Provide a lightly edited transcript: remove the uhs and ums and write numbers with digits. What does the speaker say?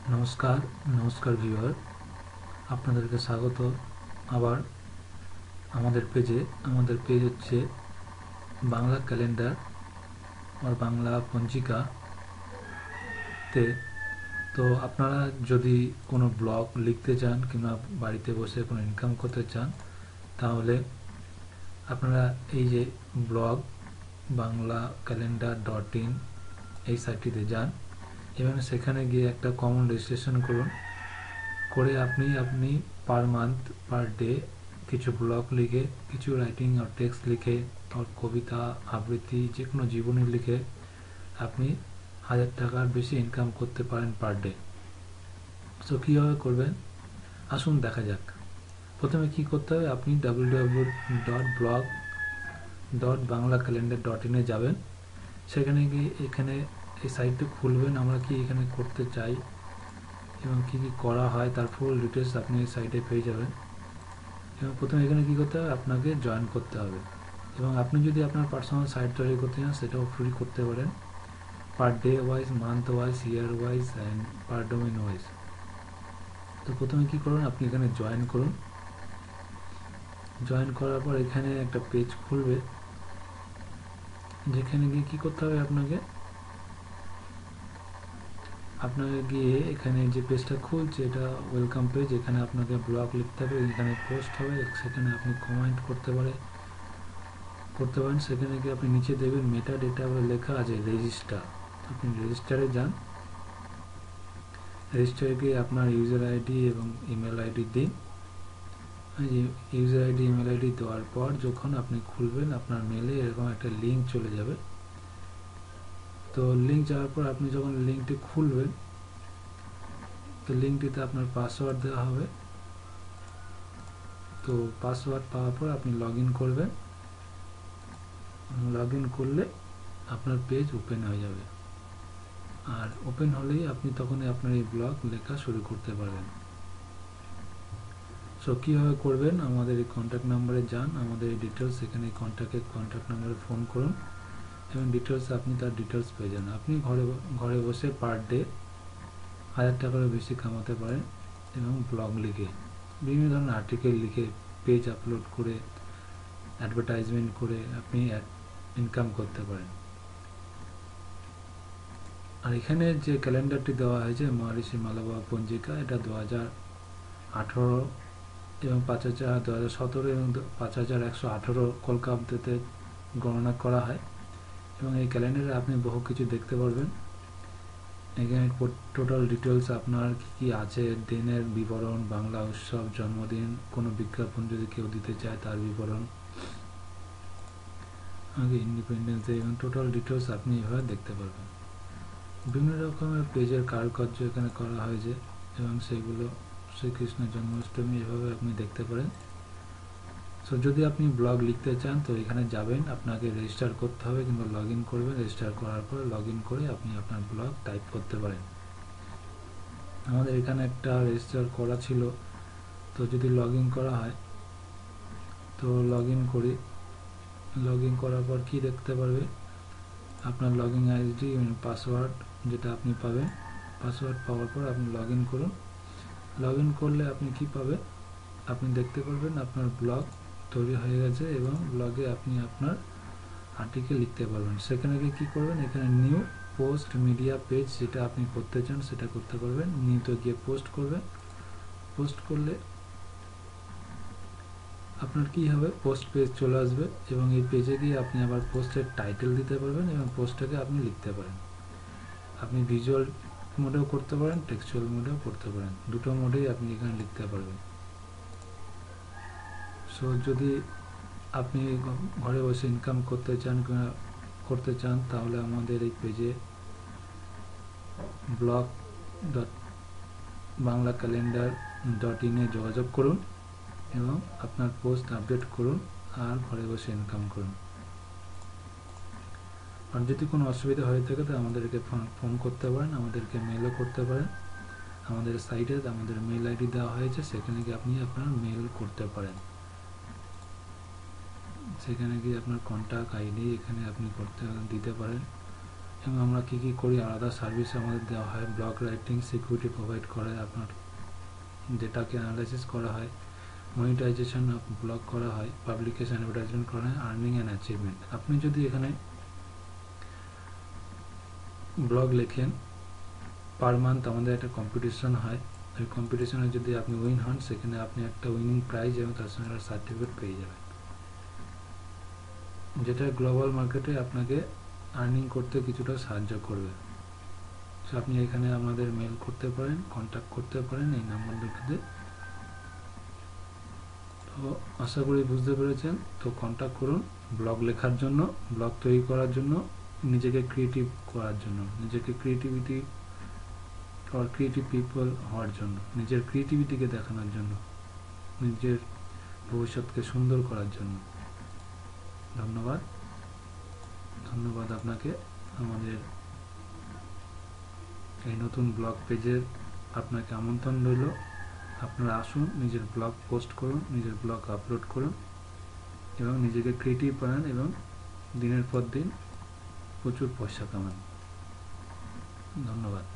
নমস্কার নমস্কার ভিউয়ার, আপনাদেরকে স্বাগত আবার আমাদের পেজে। আমাদের পেজ হচ্ছে বাংলা ক্যালেন্ডার আর বাংলা পঞ্জিকাতে। তো আপনারা যদি কোনো ব্লগ লিখতে চান কিংবা বাড়িতে বসে কোনো ইনকাম করতে চান, তাহলে আপনারা এই যে ব্লগ বাংলা ক্যালেন্ডার .in এই সাইটটিতে যান এবং সেখানে গিয়ে একটা কমন রেজিস্ট্রেশন করুন। করে আপনি পার মান্থ পার ডে কিছু ব্লগ লিখে, কিছু রাইটিং আর টেক্সট লিখে, আর কবিতা আবৃত্তি যে কোনো জীবনী লিখে আপনি 1000 টাকার বেশি ইনকাম করতে পারেন পার ডে। সো কীভাবে করবেন আসুন দেখা যাক। প্রথমে কি করতে হবে, আপনি www.blog.banglakalendar.in এ যাবেন। সেখানে গিয়ে এখানে এই সাইটটা খুলবেন। আমরা কি এখানে করতে চাই এবং কী কী করা হয় তার ফুল ডিটেলস আপনি এই সাইটে পেয়ে যাবেন। এবং প্রথমে এখানে কী করতে হবে, আপনাকে জয়েন করতে হবে। এবং আপনি যদি আপনার পার্সোনাল সাইট তৈরি করতে চান সেটাও ফ্রি করতে পারেন, per day wise, month wise, year wise and per domain wise. তো প্রথমে কী করুন, আপনি এখানে জয়েন করুন। জয়েন করার পর এখানে একটা পেজ খুলবে, যেখানে গিয়ে কী করতে হবে, আপনাকে গিয়ে এখানে যে পেজটা খুলছে এটা ওয়েলকাম পেজ। এখানে আপনাকে ব্লগ লিখতে হবে, এখানে পোস্ট হবে, সেখানে আপনি কমেন্ট করতে পারেন। সেখানে গিয়ে আপনি নিচে দেখবেন মেটা ডেটা বলে লেখা আছে রেজিস্টার। আপনি রেজিস্টারে যান। রেজিস্টারে গিয়ে আপনার ইউজার আইডি এবং ইমেল আইডি দিন। ইউজার আইডি ইমেল আইডি দেওয়ার পর যখন আপনি খুলবেন আপনার মেলে এরকম একটা লিঙ্ক চলে যাবে। তো লিঙ্ক যাওয়ার পর আপনি যখন লিঙ্কটি খুলবেন, তো লিঙ্কটিতে আপনার পাসওয়ার্ড দেওয়া হবে। তো পাসওয়ার্ড পাওয়ার পর আপনি লগ ইন করবেন। লগ ইন করলে আপনার পেজ ওপেন হয়ে যাবে। আর ওপেন হলেই আপনি তখনই আপনার এই ব্লগ লেখা শুরু করতে পারবেন। সো কীভাবে করবেন, আমাদের এই কন্ট্যাক্ট নাম্বারে যান। আমাদের এই ডিটেলস এখানে কন্ট্যাক্ট নাম্বারে ফোন করুন এবং ডিটেলস আপনি তার ডিটেলস পেয়ে যান। আপনি ঘরে বসে পার ডে 1000 টাকারও বেশি কামাতে পারেন এবং ব্লগ লিখে, বিভিন্ন ধরনের আর্টিকেল লিখে, পেজ আপলোড করে, অ্যাডভার্টাইজমেন্ট করে আপনি ইনকাম করতে পারেন। আর এখানে যে ক্যালেন্ডারটি দেওয়া হয়েছে মহর্ষি মালব্য পঞ্জিকা, এটা 2018 এবং 2017 এবং 5118 কলকাতাতে গণনা করা হয়। এবং এই ক্যালেন্ডারে আপনি বহু কিছু দেখতে পারবেন। এখানে টোটাল ডিটেলস আপনার কী কী আছে, দিনের বিবরণ, বাংলা উৎসব, জন্মদিন, কোনো বিজ্ঞাপন যদি কেউ দিতে চায় তার বিবরণ, ইন্ডিপেন্ডেন্স ডে, এবং টোটাল ডিটেলস আপনি এভাবে দেখতে পারবেন। বিভিন্ন রকমের পেজের কারুকার্য এখানে করা হয়েছে এবং সেগুলো শ্রীকৃষ্ণের জন্মাষ্টমী এভাবে আপনি দেখতে পারেন। সো যদি আপনি ব্লগ লিখতে চান তো এখানে যাবেন, আপনাকে রেজিস্টার করতে হবে কিংবা লগ ইন করবেন। রেজিস্টার করার পর লগ ইন করে আপনি আপনার ব্লগ টাইপ করতে পারেন। আমাদের এখানে একটা রেজিস্টার করা ছিল, তো যদি লগ ইন করা হয় তো লগ ইন করি। লগ ইন করার পর কী দেখতে পারবে, আপনার লগ ইন আইডি পাসওয়ার্ড যেটা আপনি পাবেন। পাসওয়ার্ড পাওয়ার পর আপনি লগ ইন করুন। লগ ইন করলে আপনি কি পাবে, আপনি দেখতে পারবেন আপনার ব্লগ তৈরি হয়ে গেছে এবং ব্লগে আপনি আপনার আর্টিকেল লিখতে পারবেন। সেখানে গিয়ে কী করবেন, এখানে নিউ পোস্ট মিডিয়া পেজ যেটা আপনি করতে চান সেটা করতে পারবেন। নিউতে গিয়ে পোস্ট করবেন। পোস্ট করলে আপনার কি হবে, পোস্ট পেজ চলে আসবে এবং এই পেজে গিয়ে আপনি আবার পোস্টের টাইটেল দিতে পারবেন এবং পোস্টটাকে আপনি লিখতে পারেন। আপনি ভিজুয়াল মোডেও করতে পারেন, টেক্সচুয়াল মোডেও করতে পারেন, দুটো মোডেই আপনি এখানে লিখতে পারবেন। সো যদি আপনি ঘরে বসে ইনকাম করতে চান তাহলে আমাদের এই পেজে blog.banglakalendar.in এ যোগাযোগ করুন এবং আপনার পোস্ট আপডেট করুন আর ঘরে বসে ইনকাম করুন। আর যদি কোনো অসুবিধা হয়ে থাকে তো আমাদেরকে ফোন করতে পারেন, আমাদেরকে মেলও করতে পারেন। আমাদের সাইটে আমাদের মেল আইডি দেওয়া হয়েছে, সেখানে গিয়ে আপনি আপনার মেল করতে পারেন। সেখানে গিয়ে আপনার কন্ট্যাক্ট আইডি এখানে আপনি দিতে পারেন এবং আমরা কী কী করি, আলাদা সার্ভিস আমাদের দেওয়া হয়। ব্লগ রাইটিং সিকিউরিটি প্রোভাইড করে, আপনার ডেটাকে অ্যানালাইসিস করা হয়, মনিটাইজেশন অফ ব্লগ করা হয়, পাবলিকেশন অ্যাডভার্টাইজমেন্ট করা হয়, আর্নিং অ্যান্ড অ্যাচিভমেন্ট। আপনি যদি এখানে ব্লগ লেখেন, পার মান্থ আমাদের একটা কম্পিটিশন হয়, ওই কম্পিটিশনে যদি আপনি উইন হন, সেখানে আপনি একটা উইনিং প্রাইজ এবং তার সঙ্গে একটা সার্টিফিকেট পেয়ে যাবেন, যেটা গ্লোবাল মার্কেটে আপনাকে আর্নিং করতে কিছুটা সাহায্য করবে। সো আপনি এখানে আমাদের মেল করতে পারেন, কন্ট্যাক্ট করতে পারেন এই নাম্বার দুটোতে। তো আশা করি বুঝতে পেরেছেন। তো কন্ট্যাক্ট করুন ব্লগ লেখার জন্য, ব্লগ তৈরি করার জন্য, নিজেকে ক্রিয়েটিভ করার জন্য, নিজেকে ক্রিয়েটিভিটি আর ক্রিয়েটিভ পিপল হওয়ার জন্য, নিজের ক্রিয়েটিভিটিকে দেখানোর জন্য, নিজের ভবিষ্যৎকে সুন্দর করার জন্য। ধন্যবাদ আপনাকে। আমাদের এই নতুন ব্লগ পেজের আপনাকে আমন্ত্রণ রইল। আপনারা আসুন, নিজের ব্লগ পোস্ট করুন, নিজের ব্লগ আপলোড করুন এবং নিজেকে ক্রিয়েটিভ বানান এবং দিনের পর দিন প্রচুর পয়সা কামান। ধন্যবাদ।